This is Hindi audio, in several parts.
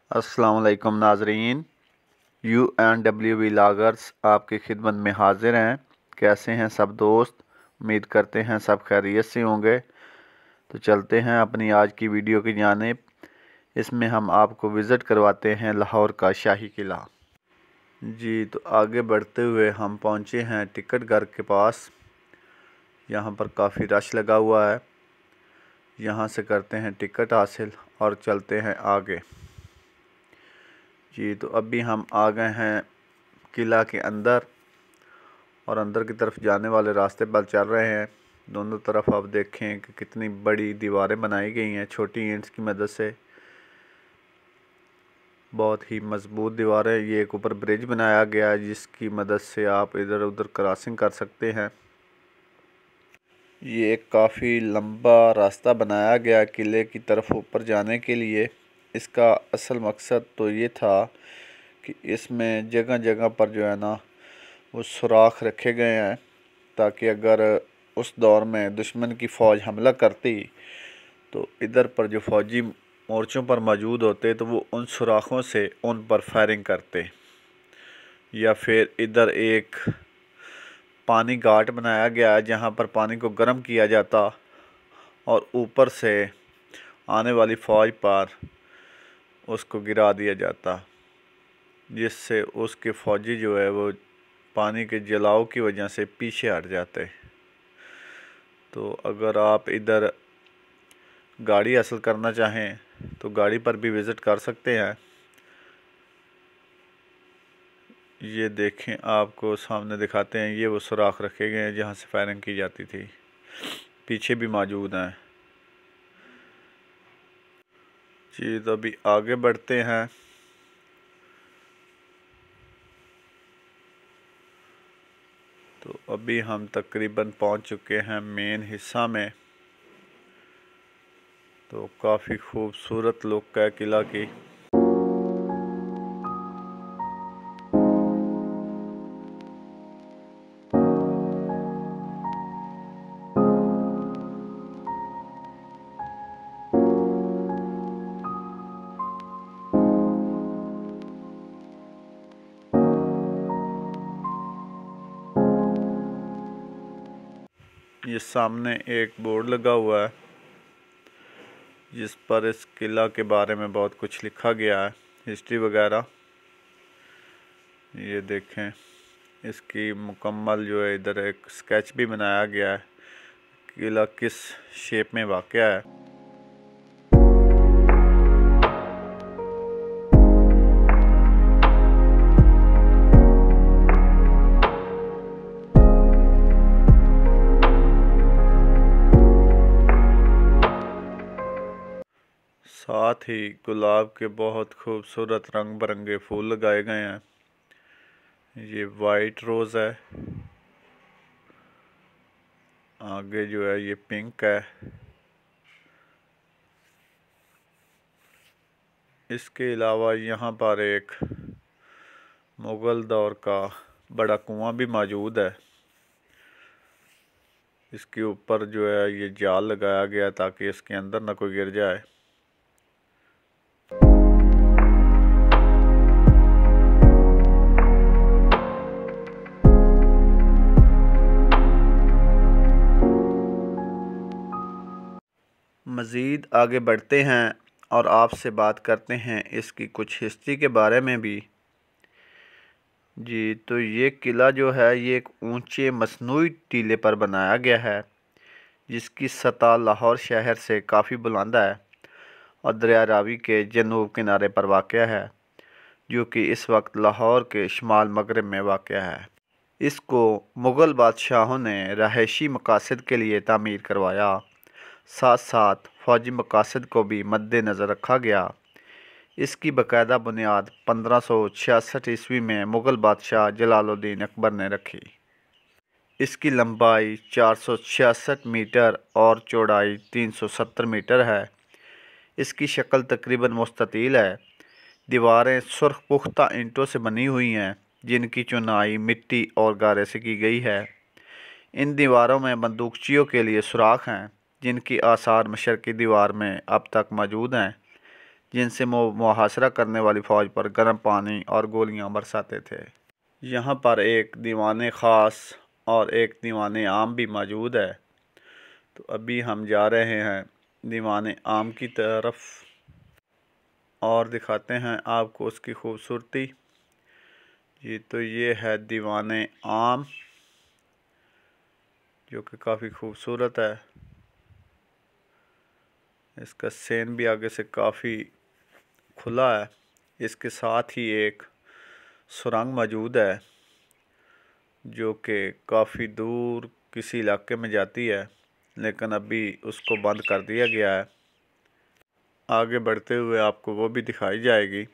अस्सलाम वालेकुम नाजरीन। UNW व्लॉगर्स आपकी खिदमत में हाजिर हैं। कैसे हैं सब दोस्त? उम्मीद करते हैं सब खैरियत से होंगे। तो चलते हैं अपनी आज की वीडियो की जानिब। इसमें हम आपको विज़िट करवाते हैं लाहौर का शाही किला। जी, तो आगे बढ़ते हुए हम पहुंचे हैं टिकट घर के पास। यहाँ पर काफ़ी रश लगा हुआ है। यहाँ से करते हैं टिकट हासिल और चलते हैं आगे। जी, तो अभी हम आ गए हैं किला के अंदर और अंदर की तरफ जाने वाले रास्ते पर चल रहे हैं। दोनों तरफ आप देखें कि कितनी बड़ी दीवारें बनाई गई हैं छोटी ईंट्स की मदद से। बहुत ही मजबूत दीवारें। ये एक ऊपर ब्रिज बनाया गया है जिसकी मदद से आप इधर उधर क्रॉसिंग कर सकते हैं। ये एक काफ़ी लंबा रास्ता बनाया गया किले की तरफ ऊपर जाने के लिए। इसका असल मकसद तो ये था कि इसमें जगह जगह पर जो है ना वो सुराख रखे गए हैं ताकि अगर उस दौर में दुश्मन की फ़ौज हमला करती तो इधर पर जो फ़ौजी मोर्चों पर मौजूद होते तो वो उन सुराखों से उन पर फायरिंग करते। या फिर इधर एक पानी घाट बनाया गया है जहाँ पर पानी को गर्म किया जाता और ऊपर से आने वाली फ़ौज पर उसको गिरा दिया जाता, जिससे उसके फ़ौजी जो है वो पानी के जलाव की वजह से पीछे हट जाते। तो अगर आप इधर गाड़ी हासिल करना चाहें तो गाड़ी पर भी विज़िट कर सकते हैं। ये देखें, आपको सामने दिखाते हैं, ये वो सुराख रखे गए हैं जहाँ से फायरिंग की जाती थी। पीछे भी मौजूद हैं। जी, तो अभी आगे बढ़ते हैं। तो अभी हम तकरीबन पहुंच चुके हैं मेन हिस्सा में। तो काफ़ी खूबसूरत लुक है किला की। ये सामने एक बोर्ड लगा हुआ है जिस पर इस किला के बारे में बहुत कुछ लिखा गया है, हिस्ट्री वगैरह। ये देखें, इसकी मुकम्मल जो है इधर एक स्केच भी बनाया गया है किला किस शेप में वाक़या है। साथ ही गुलाब के बहुत खूबसूरत रंग बिरंगे फूल लगाए गए हैं। ये वाइट रोज़ है, आगे जो है ये पिंक है। इसके अलावा यहाँ पर एक मुग़ल दौर का बड़ा कुआं भी मौजूद है। इसके ऊपर जो है ये जाल लगाया गया ताकि इसके अंदर ना कोई गिर जाए। मज़ीद आगे बढ़ते हैं और आपसे बात करते हैं इसकी कुछ हिस्ट्री के बारे में भी। जी, तो ये किला जो है ये एक ऊंचे मसनूई टीले पर बनाया गया है जिसकी सतह लाहौर शहर से काफ़ी बुलंद है और दरिया रावी के जनूब किनारे पर वाक़या है, जो कि इस वक्त लाहौर के शुमाल मगरब में वाक़या है। इसको मुग़ल बादशाहों ने रहायशी मकासद के लिए तामीर करवाया। साथ साथ फ़ौजी मकासद को भी मद्देनज़र रखा गया। इसकी बाकायदा बुनियाद 1566 ईस्वी में मुग़ल बादशाह जलालुद्दीन अकबर ने रखी। इसकी लंबाई 466 मीटर और चौड़ाई 370 मीटर है। इसकी शक्ल तकरीबन मुस्ततील है। दीवारें सुर्ख पुख्ता ईंटों से बनी हुई हैं जिनकी चुनाई मिट्टी और गारे से की गई है। इन दीवारों में बंदूकचियों के लिए सुराख हैं जिनकी आसार मशरक़ी दीवार में अब तक मौजूद हैं। जिनसे मुहासरा करने वाली फ़ौज पर गर्म पानी और गोलियां बरसाते थे। यहाँ पर एक दीवान ख़ास और एक दीवान आम भी मौजूद है। तो अभी हम जा रहे हैं दीवान आम की तरफ और दिखाते हैं आपको उसकी खूबसूरती। जी तो ये है दीवान आम, जो कि काफ़ी खूबसूरत है। इसका सेन भी आगे से काफ़ी खुला है। इसके साथ ही एक सुरंग मौजूद है जो कि काफ़ी दूर किसी इलाके में जाती है, लेकिन अभी उसको बंद कर दिया गया है। आगे बढ़ते हुए आपको वो भी दिखाई जाएगी।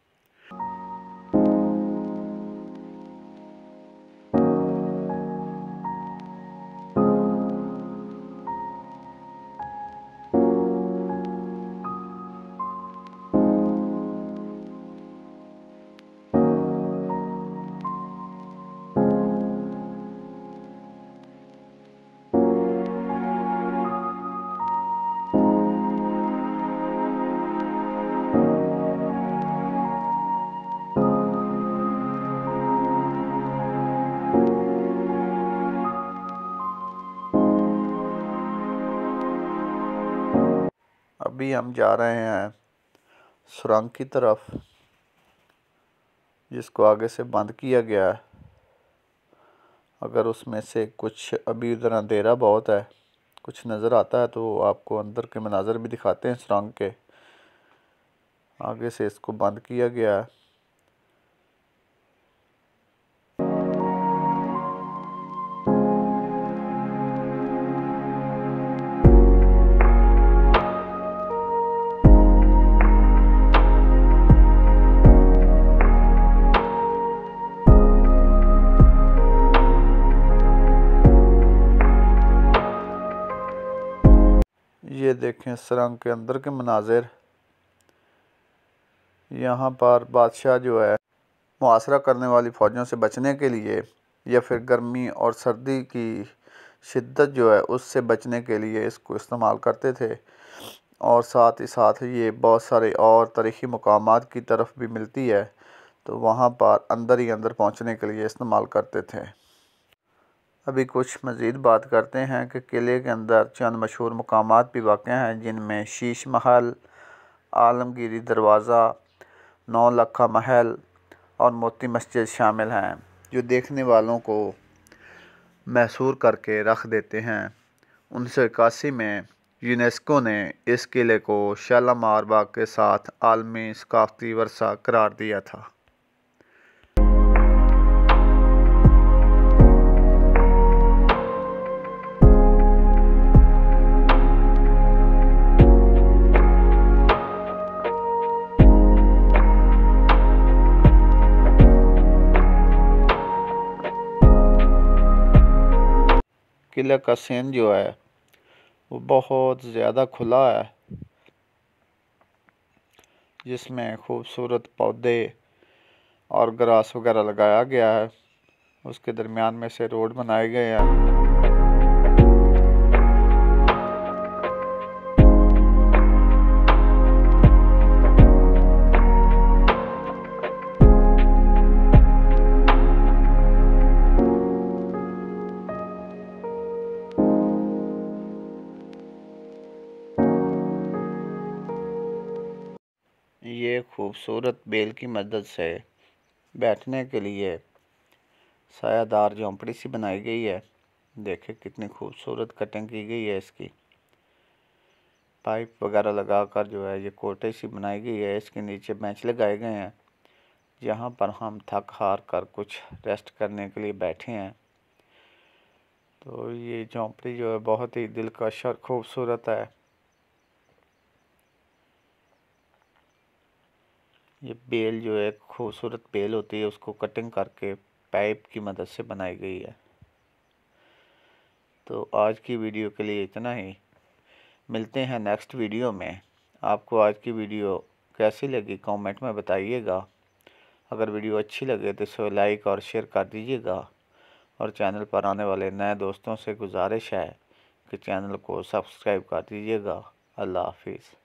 अभी हम जा रहे हैं सुरंग की तरफ, जिसको आगे से बंद किया गया है। अगर उसमें से कुछ अभी उधर अंधेरा बहुत है, कुछ नज़र आता है तो आपको अंदर के मनाज़र भी दिखाते हैं। सुरंग के आगे से इसको बंद किया गया है। ये देखें सुरंग के अंदर के मनाजिर। यहाँ पर बादशाह जो है मुहासरा करने वाली फ़ौजों से बचने के लिए या फिर गर्मी और सर्दी की शिद्दत जो है उससे बचने के लिए इसको इस्तेमाल करते थे। और साथ ही साथ ये बहुत सारे और तारीख़ी मकामात की तरफ भी मिलती है, तो वहाँ पर अंदर ही अंदर पहुँचने के लिए इस्तेमाल करते थे। अभी कुछ मज़ीद बात करते हैं कि किले के अंदर चंद मशहूर मकामात भी वाक़या हैं, जिनमें शीश महल, आलमगीरी दरवाज़ा, 9 लखा महल और मोती मस्जिद शामिल हैं, जो देखने वालों को महसूर करके रख देते हैं। 1981 में यूनेस्को ने इस किले को शालामार बाग के साथ आलमी सकाफ़ती वर्सा करार दिया था। किले का सीन जो है वो बहुत ज़्यादा खुला है, जिसमें खूबसूरत पौधे और ग्रास वगैरह लगाया गया है। उसके दरमियान में से रोड बनाए गए हैं। ये खूबसूरत बेल की मदद से बैठने के लिए सायादार झोंपड़ी सी बनाई गई है। देखें कितनी खूबसूरत कटिंग की गई है इसकी। पाइप वगैरह लगाकर जो है ये कोटे सी बनाई गई है। इसके नीचे बेंच लगाए गए हैं, जहाँ पर हम थक हार कर कुछ रेस्ट करने के लिए बैठे हैं। तो ये झोंपड़ी जो है बहुत ही दिलकश और खूबसूरत है। ये बेल जो है खूबसूरत बेल होती है, उसको कटिंग करके पाइप की मदद से बनाई गई है। तो आज की वीडियो के लिए इतना ही। मिलते हैं नेक्स्ट वीडियो में। आपको आज की वीडियो कैसी लगी कमेंट में बताइएगा। अगर वीडियो अच्छी लगे तो इसे लाइक और शेयर कर दीजिएगा। और चैनल पर आने वाले नए दोस्तों से गुजारिश है कि चैनल को सब्सक्राइब कर दीजिएगा। अल्लाह हाफिज़।